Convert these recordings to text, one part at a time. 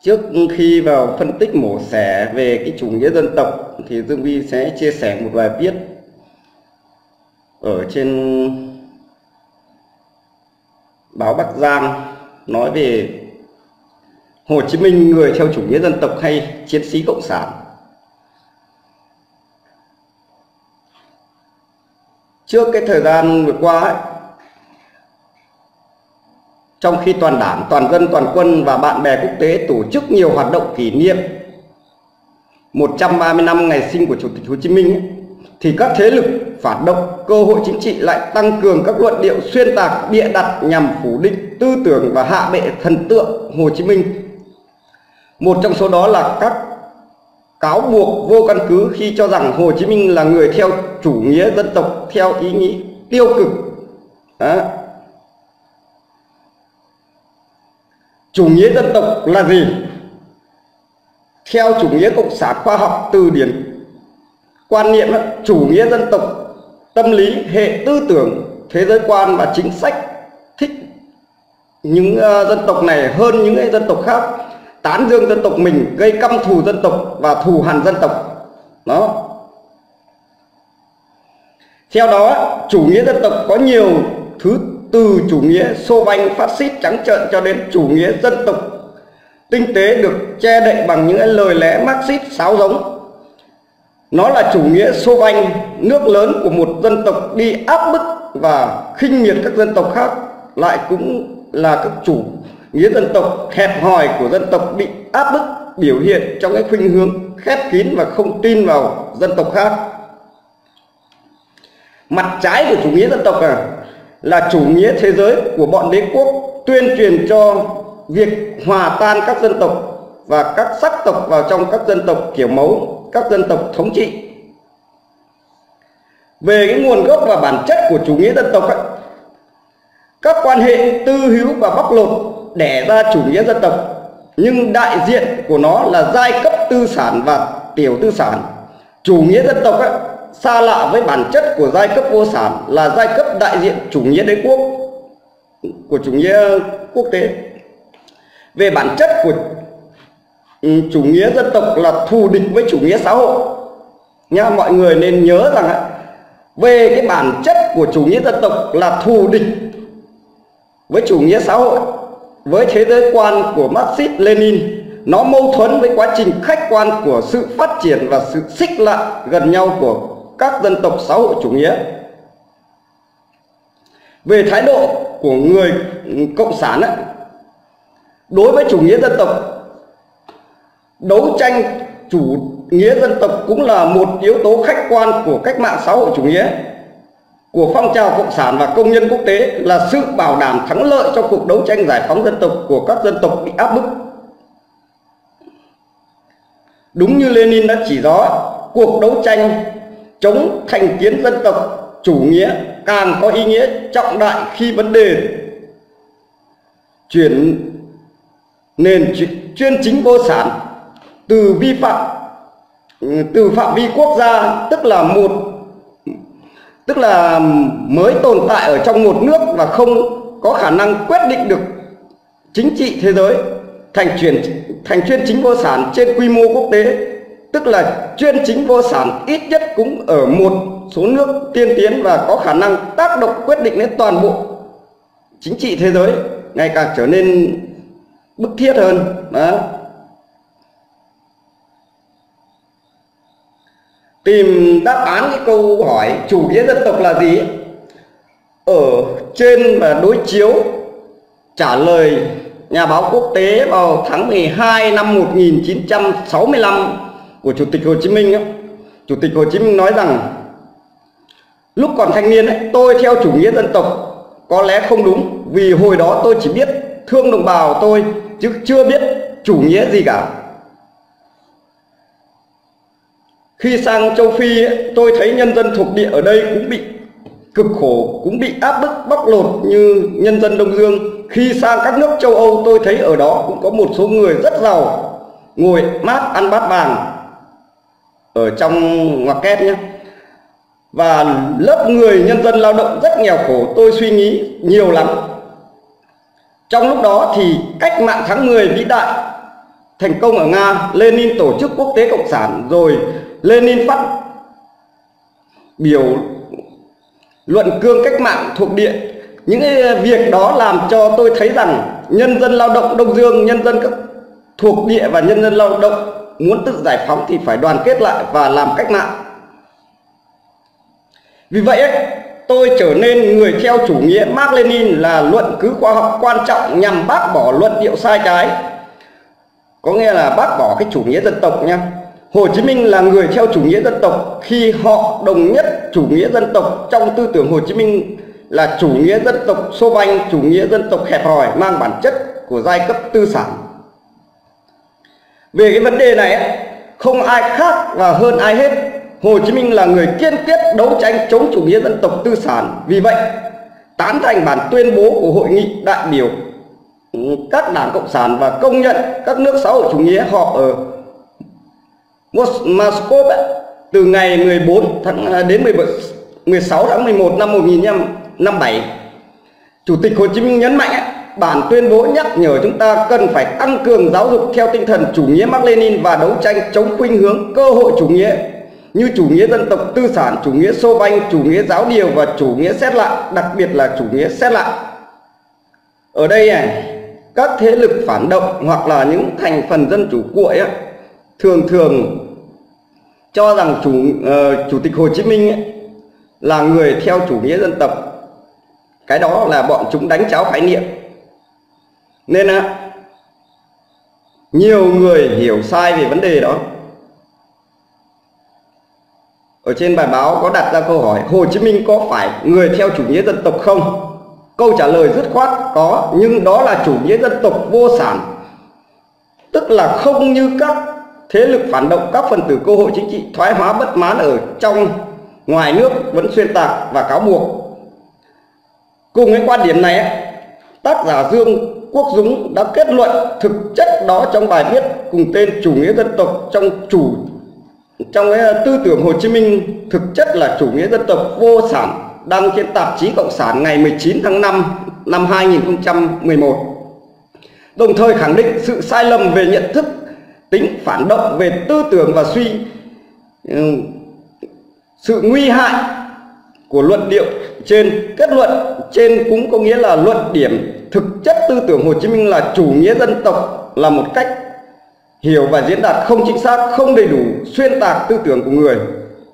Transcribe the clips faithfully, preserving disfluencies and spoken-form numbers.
Trước khi vào phân tích mổ xẻ về cái chủ nghĩa dân tộc thì Dương Vi sẽ chia sẻ một bài viết ở trên báo Bắc Giang nói về Hồ Chí Minh người theo chủ nghĩa dân tộc hay chiến sĩ cộng sản. Trước cái thời gian vừa qua ấy, trong khi toàn đảng, toàn dân, toàn quân và bạn bè quốc tế tổ chức nhiều hoạt động kỷ niệm một trăm ba mươi năm ngày sinh của Chủ tịch Hồ Chí Minh ấy, thì các thế lực phản động cơ hội chính trị lại tăng cường các luận điệu xuyên tạc, bịa đặt nhằm phủ định tư tưởng và hạ bệ thần tượng Hồ Chí Minh. Một trong số đó là các cáo buộc vô căn cứ khi cho rằng Hồ Chí Minh là người theo chủ nghĩa dân tộc theo ý nghĩa tiêu cực. Đó. Chủ nghĩa dân tộc là gì? Theo chủ nghĩa cộng sản khoa học từ điển quan niệm, chủ nghĩa dân tộc tâm lý, hệ tư tưởng, thế giới quan và chính sách thích những dân tộc này hơn những dân tộc khác, tán dương dân tộc mình, gây căm thù dân tộc và thù hằn dân tộc. Đó. Theo đó, chủ nghĩa dân tộc có nhiều thứ, từ chủ nghĩa xô banh phát xít trắng trợn cho đến chủ nghĩa dân tộc tinh tế được che đậy bằng những lời lẽ Marxist sáo rỗng. Nó là chủ nghĩa xô banh nước lớn của một dân tộc đi áp bức và khinh miệt các dân tộc khác, lại cũng là các chủ nghĩa dân tộc hẹp hòi của dân tộc bị áp bức, biểu hiện trong cái khuynh hướng khép kín và không tin vào dân tộc khác. Mặt trái của chủ nghĩa dân tộc à, là chủ nghĩa thế giới của bọn đế quốc tuyên truyền cho việc hòa tan các dân tộc và các sắc tộc vào trong các dân tộc kiểu mẫu, các dân tộc thống trị. Về cái nguồn gốc và bản chất của chủ nghĩa dân tộc ấy, các quan hệ tư hữu và bóc lột đẻ ra chủ nghĩa dân tộc, nhưng đại diện của nó là giai cấp tư sản và tiểu tư sản. Chủ nghĩa dân tộc ấy, xa lạ với bản chất của giai cấp vô sản là giai cấp đại diện chủ nghĩa đế quốc, của chủ nghĩa quốc tế. Về bản chất của chủ nghĩa dân tộc là thù địch với chủ nghĩa xã hội nha. Mọi người nên nhớ rằng về cái bản chất của chủ nghĩa dân tộc là thù địch với chủ nghĩa xã hội, với thế giới quan của Marxist Lenin. Nó mâu thuẫn với quá trình khách quan của sự phát triển và sự xích lại gần nhau của các dân tộc xã hội chủ nghĩa. Về thái độ của người cộng sản ấy, đối với chủ nghĩa dân tộc, đấu tranh chủ nghĩa dân tộc cũng là một yếu tố khách quan của cách mạng xã hội chủ nghĩa, của phong trào cộng sản và công nhân quốc tế, là sự bảo đảm thắng lợi cho cuộc đấu tranh giải phóng dân tộc của các dân tộc bị áp bức. Đúng như Lenin đã chỉ rõ, cuộc đấu tranh chống thành kiến dân tộc chủ nghĩa càng có ý nghĩa trọng đại khi vấn đề chuyển nền chuyên chính vô sản từ vi phạm từ phạm vi quốc gia, tức là một tức là mới tồn tại ở trong một nước và không có khả năng quyết định được chính trị thế giới, thành chuyển thành chuyên chính vô sản trên quy mô quốc tế, tức là chuyên chính vô sản ít nhất cũng ở một số nước tiên tiến và có khả năng tác động quyết định đến toàn bộ chính trị thế giới, ngày càng trở nên bức thiết hơn. Đó. Tìm đáp án cái câu hỏi chủ nghĩa dân tộc là gì ở trên và đối chiếu trả lời nhà báo quốc tế vào tháng mười hai năm một nghìn chín trăm sáu mươi lăm của Chủ tịch Hồ Chí Minh ấy. Chủ tịch Hồ Chí Minh nói rằng lúc còn thanh niên ấy, tôi theo chủ nghĩa dân tộc có lẽ không đúng, vì hồi đó tôi chỉ biết thương đồng bào tôi chứ chưa biết chủ nghĩa gì cả. Khi sang châu Phi ấy, tôi thấy nhân dân thuộc địa ở đây cũng bị cực khổ, cũng bị áp bức bóc lột như nhân dân Đông Dương. Khi sang các nước châu Âu, tôi thấy ở đó cũng có một số người rất giàu, ngồi mát ăn bát vàng ở trong ngoặc kép nhé, và lớp người nhân dân lao động rất nghèo khổ. Tôi suy nghĩ nhiều lắm. Trong lúc đó thì cách mạng tháng mười vĩ đại thành công ở Nga, Lenin tổ chức quốc tế cộng sản, rồi Lenin phát biểu luận cương cách mạng thuộc địa. Những cái việc đó làm cho tôi thấy rằng nhân dân lao động Đông Dương, nhân dân các thuộc địa và nhân dân lao động muốn tự giải phóng thì phải đoàn kết lại và làm cách mạng. Vì vậy ấy, tôi trở nên người theo chủ nghĩa Mác Lênin là luận cứ khoa học quan trọng nhằm bác bỏ luận điệu sai trái. Có nghĩa là bác bỏ cái chủ nghĩa dân tộc nha. Hồ Chí Minh là người theo chủ nghĩa dân tộc khi họ đồng nhất chủ nghĩa dân tộc trong tư tưởng Hồ Chí Minh là chủ nghĩa dân tộc xô banh, chủ nghĩa dân tộc hẹp hòi mang bản chất của giai cấp tư sản. Về cái vấn đề này ấy, không ai khác và hơn ai hết, Hồ Chí Minh là người kiên quyết đấu tranh chống chủ nghĩa dân tộc tư sản. Vì vậy, tán thành bản tuyên bố của Hội nghị đại biểu các đảng Cộng sản và công nhận các nước xã hội chủ nghĩa họ ở Moscow từ ngày mười bốn tháng đến mười sáu tháng mười một năm một nghìn chín trăm năm mươi bảy. Chủ tịch Hồ Chí Minh nhấn mạnh ấy, bản tuyên bố nhắc nhở chúng ta cần phải tăng cường giáo dục theo tinh thần chủ nghĩa Mác Lênin và đấu tranh chống khuynh hướng cơ hội chủ nghĩa như chủ nghĩa dân tộc tư sản, chủ nghĩa xô banh, chủ nghĩa giáo điều và chủ nghĩa xét lại, đặc biệt là chủ nghĩa xét lại. Ở đây này, các thế lực phản động hoặc là những thành phần dân chủ cuội ấy, thường thường cho rằng chủ uh, chủ tịch Hồ Chí Minh ấy, là người theo chủ nghĩa dân tộc. Cái đó là bọn chúng đánh cháo khái niệm. Nên á, nhiều người hiểu sai về vấn đề đó. Ở trên bài báo có đặt ra câu hỏi Hồ Chí Minh có phải người theo chủ nghĩa dân tộc không? Câu trả lời dứt khoát có, nhưng đó là chủ nghĩa dân tộc vô sản, tức là không như các thế lực phản động, các phần tử cơ hội chính trị thoái hóa bất mãn ở trong ngoài nước vẫn xuyên tạc và cáo buộc. Cùng cái quan điểm này, tác giả Dương Quốc Dũng đã kết luận thực chất đó trong bài viết cùng tên Chủ nghĩa dân tộc trong chủ trong cái tư tưởng Hồ Chí Minh thực chất là chủ nghĩa dân tộc vô sản, đăng trên tạp chí Cộng sản ngày mười chín tháng năm năm hai nghìn không trăm mười một. Đồng thời khẳng định sự sai lầm về nhận thức, tính phản động về tư tưởng và suy sự nguy hại của luận điệu trên. Kết luận trên cũng có nghĩa là luận điểm thực chất tư tưởng Hồ Chí Minh là chủ nghĩa dân tộc là một cách hiểu và diễn đạt không chính xác, không đầy đủ, xuyên tạc tư tưởng của người.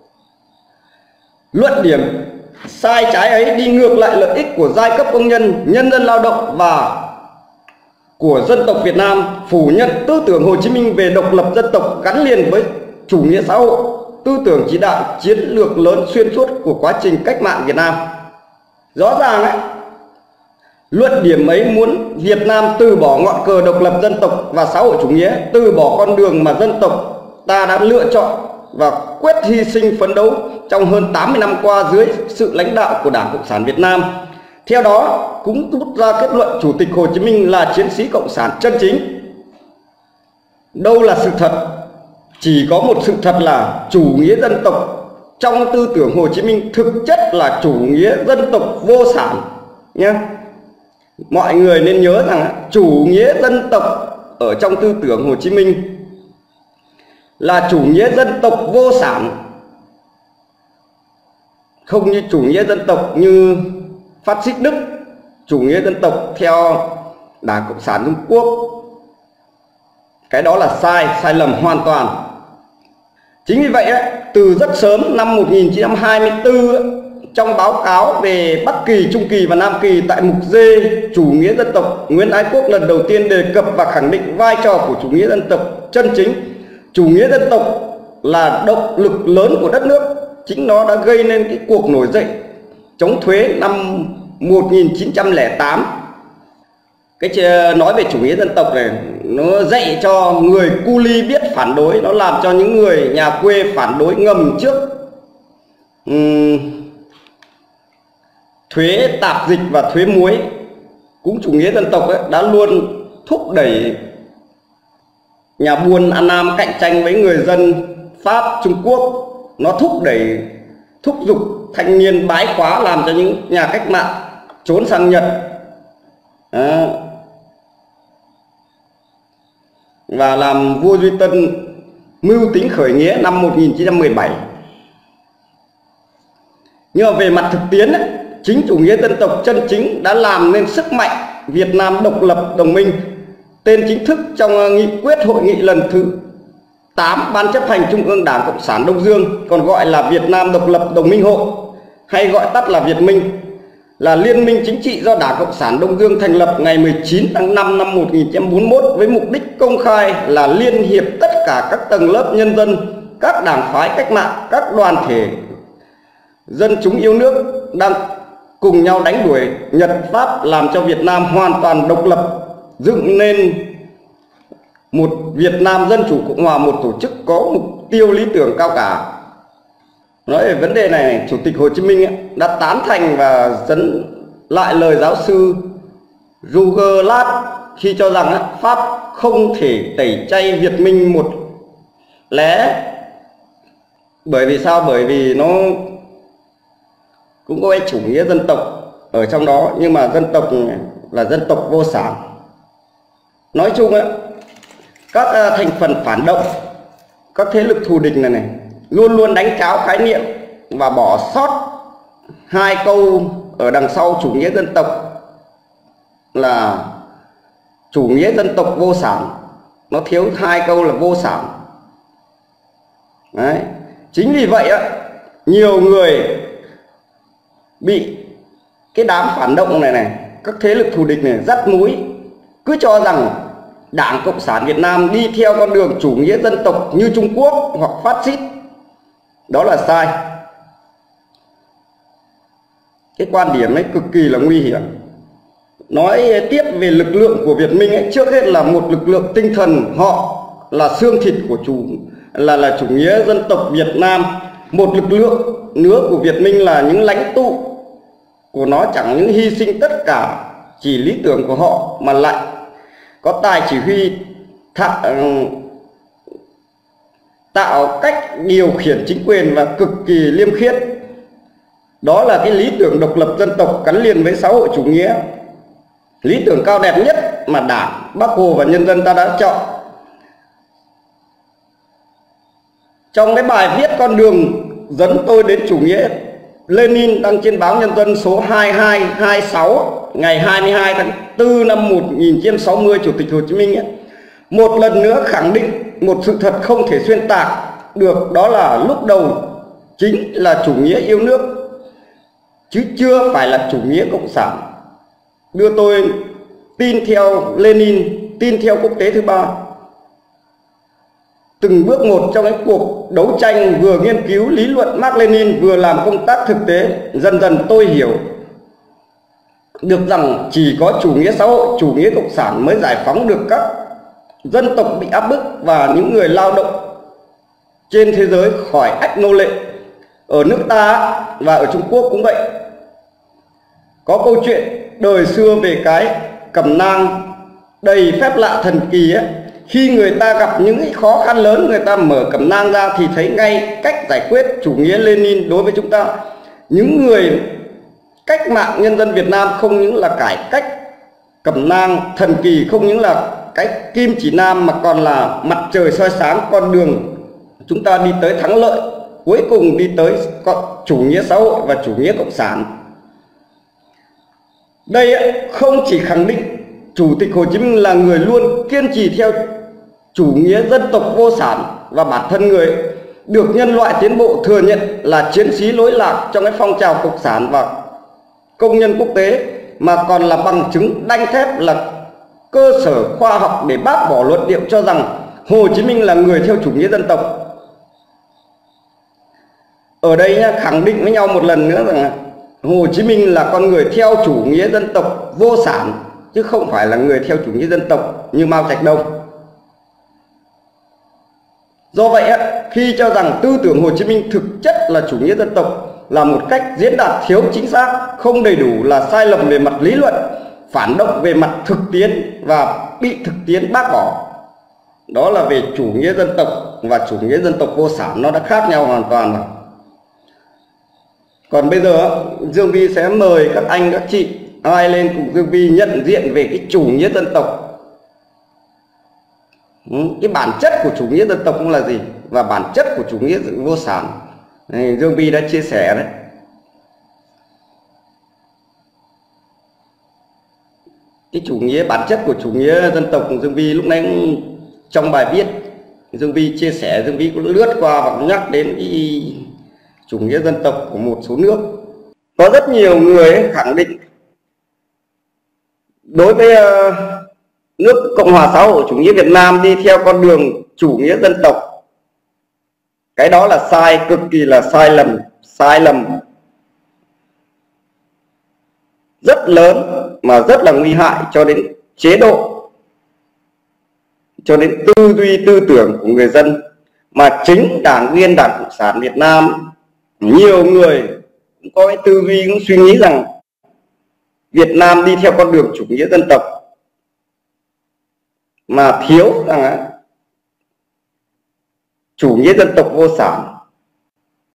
Luận điểm sai trái ấy đi ngược lại lợi ích của giai cấp công nhân, nhân dân lao động và của dân tộc Việt Nam, phủ nhận tư tưởng Hồ Chí Minh về độc lập dân tộc gắn liền với chủ nghĩa xã hội, tư tưởng chỉ đạo chiến lược lớn xuyên suốt của quá trình cách mạng Việt Nam. Rõ ràng ấy, luận điểm ấy muốn Việt Nam từ bỏ ngọn cờ độc lập dân tộc và xã hội chủ nghĩa, từ bỏ con đường mà dân tộc ta đã lựa chọn và quyết hy sinh phấn đấu trong hơn tám mươi năm qua dưới sự lãnh đạo của Đảng Cộng sản Việt Nam. Theo đó cũng rút ra kết luận Chủ tịch Hồ Chí Minh là chiến sĩ cộng sản chân chính. Đâu là sự thật? Chỉ có một sự thật là chủ nghĩa dân tộc trong tư tưởng Hồ Chí Minh thực chất là chủ nghĩa dân tộc vô sản nhé. Mọi người nên nhớ rằng chủ nghĩa dân tộc ở trong tư tưởng Hồ Chí Minh là chủ nghĩa dân tộc vô sản, không như chủ nghĩa dân tộc như phát xít Đức, chủ nghĩa dân tộc theo Đảng Cộng sản Trung Quốc. Cái đó là sai, sai lầm hoàn toàn. Chính vì vậy, từ rất sớm năm một nghìn chín trăm hai mươi tư, trong báo cáo về Bắc Kỳ, Trung Kỳ và Nam Kỳ tại mục D chủ nghĩa dân tộc, Nguyễn Ái Quốc lần đầu tiên đề cập và khẳng định vai trò của chủ nghĩa dân tộc chân chính. Chủ nghĩa dân tộc là động lực lớn của đất nước, chính nó đã gây nên cái cuộc nổi dậy chống thuế năm một nghìn chín trăm lẻ tám. Cái nói về chủ nghĩa dân tộc này, nó dạy cho người cu li biết phản đối, nó làm cho những người nhà quê phản đối ngầm trước uhm, thuế tạp dịch và thuế muối. Cũng chủ nghĩa dân tộc ấy, đã luôn thúc đẩy nhà buôn An Nam cạnh tranh với người dân Pháp, Trung Quốc. Nó thúc đẩy, thúc giục thanh niên bái khóa, làm cho những nhà cách mạng trốn sang Nhật. À, và làm vua Duy Tân mưu tính khởi nghĩa năm một nghìn chín trăm mười bảy. Nhưng mà về mặt thực tiễn, chính chủ nghĩa dân tộc chân chính đã làm nên sức mạnh Việt Nam độc lập đồng minh, tên chính thức trong nghị quyết hội nghị lần thứ tám Ban chấp hành Trung ương Đảng Cộng sản Đông Dương, còn gọi là Việt Nam Độc lập Đồng minh Hội, hay gọi tắt là Việt Minh, là liên minh chính trị do Đảng Cộng sản Đông Dương thành lập ngày mười chín tháng năm năm một nghìn chín trăm bốn mươi mốt với mục đích công khai là liên hiệp tất cả các tầng lớp nhân dân, các đảng phái cách mạng, các đoàn thể dân chúng yêu nước đang cùng nhau đánh đuổi Nhật Pháp, làm cho Việt Nam hoàn toàn độc lập, dựng nên một Việt Nam Dân Chủ Cộng Hòa, một tổ chức có mục tiêu lý tưởng cao cả. Nói về vấn đề này, Chủ tịch Hồ Chí Minh ấy, đã tán thành và dẫn lại lời giáo sư Roger Lát khi cho rằng ấy, Pháp không thể tẩy chay Việt Minh một lẽ. Bởi vì sao? Bởi vì nó cũng có cái chủ nghĩa dân tộc ở trong đó, nhưng mà dân tộc là dân tộc vô sản. Nói chung ấy, các thành phần phản động, các thế lực thù địch này này luôn luôn đánh cháo khái niệm và bỏ sót hai câu ở đằng sau chủ nghĩa dân tộc là chủ nghĩa dân tộc vô sản. Nó thiếu hai câu là vô sản. Đấy. Chính vì vậy á, nhiều người bị cái đám phản động này này, các thế lực thù địch này dắt mũi, cứ cho rằng Đảng Cộng sản Việt Nam đi theo con đường chủ nghĩa dân tộc như Trung Quốc hoặc phát xít. Đó là sai. Cái quan điểm ấy cực kỳ là nguy hiểm. Nói tiếp về lực lượng của Việt Minh ấy, trước hết là một lực lượng tinh thần, họ là xương thịt của chủ là là chủ nghĩa dân tộc Việt Nam. Một lực lượng nữa của Việt Minh là những lãnh tụ của nó chẳng những hy sinh tất cả chỉ lý tưởng của họ, mà lại có tài chỉ huy thạ, tạo cách điều khiển chính quyền và cực kỳ liêm khiết. Đó là cái lý tưởng độc lập dân tộc gắn liền với xã hội chủ nghĩa, lý tưởng cao đẹp nhất mà Đảng, Bác Hồ và nhân dân ta đã chọn. Trong cái bài viết Con đường dẫn tôi đến chủ nghĩa Lenin đăng trên báo Nhân dân số hai hai hai sáu ngày hai mươi hai tháng tư năm một nghìn chín trăm sáu mươi, Chủ tịch Hồ Chí Minh ấy, một lần nữa khẳng định một sự thật không thể xuyên tạc được, đó là lúc đầu chính là chủ nghĩa yêu nước chứ chưa phải là chủ nghĩa cộng sản. Đưa tôi tin theo Lenin, tin theo quốc tế thứ ba. Từng bước một trong cái cuộc đấu tranh, vừa nghiên cứu lý luận Mác Lênin vừa làm công tác thực tế, dần dần tôi hiểu được rằng chỉ có chủ nghĩa xã hội, chủ nghĩa cộng sản mới giải phóng được các dân tộc bị áp bức và những người lao động trên thế giới khỏi ách nô lệ. Ở nước ta và ở Trung Quốc cũng vậy. Có câu chuyện đời xưa về cái cẩm nang đầy phép lạ thần kỳ ấy. Khi người ta gặp những khó khăn lớn, người ta mở cẩm nang ra thì thấy ngay cách giải quyết. Chủ nghĩa Lenin đối với chúng ta, những người cách mạng nhân dân Việt Nam, không những là cải cách cẩm nang thần kỳ, không những là cái kim chỉ nam, mà còn là mặt trời soi sáng con đường chúng ta đi tới thắng lợi, cuối cùng đi tới chủ nghĩa xã hội và chủ nghĩa cộng sản. Đây không chỉ khẳng định Chủ tịch Hồ Chí Minh là người luôn kiên trì theo chủ nghĩa dân tộc vô sản, và bản thân người được nhân loại tiến bộ thừa nhận là chiến sĩ lỗi lạc trong cái phong trào cộng sản và công nhân quốc tế, mà còn là bằng chứng đanh thép, là cơ sở khoa học để bác bỏ luận điệu cho rằng Hồ Chí Minh là người theo chủ nghĩa dân tộc. Ở đây nha, khẳng định với nhau một lần nữa rằng Hồ Chí Minh là con người theo chủ nghĩa dân tộc vô sản, chứ không phải là người theo chủ nghĩa dân tộc như Mao Trạch Đông. Do vậy, khi cho rằng tư tưởng Hồ Chí Minh thực chất là chủ nghĩa dân tộc là một cách diễn đạt thiếu chính xác, không đầy đủ, là sai lầm về mặt lý luận, phản động về mặt thực tiễn và bị thực tiễn bác bỏ. Đó là về chủ nghĩa dân tộc và chủ nghĩa dân tộc vô sản, nó đã khác nhau hoàn toàn rồi. Còn bây giờ Dương Vi sẽ mời các anh các chị ai lên cùng Dương Vi nhận diện về cái chủ nghĩa dân tộc Cái bản chất của chủ nghĩa dân tộc là gì và bản chất của chủ nghĩa vô sản, Dương Vi đã chia sẻ đấy. Cái chủ nghĩa bản chất của chủ nghĩa dân tộc Dương Vi lúc nãy trong bài viết Dương Vi chia sẻ, Dương Vi cũng lướt qua và nhắc đến cái chủ nghĩa dân tộc của một số nước. Có rất nhiều người khẳng định đối với uh, nước Cộng hòa xã hội chủ nghĩa Việt Nam đi theo con đường chủ nghĩa dân tộc, cái đó là sai, cực kỳ là sai lầm, sai lầm rất lớn mà rất là nguy hại cho đến chế độ, cho đến tư duy tư tưởng của người dân. Mà chính đảng viên Đảng Cộng sản Việt Nam, nhiều người cũng có cái tư duy, cũng suy nghĩ rằng Việt Nam đi theo con đường chủ nghĩa dân tộc mà thiếu rằng chủ nghĩa dân tộc vô sản.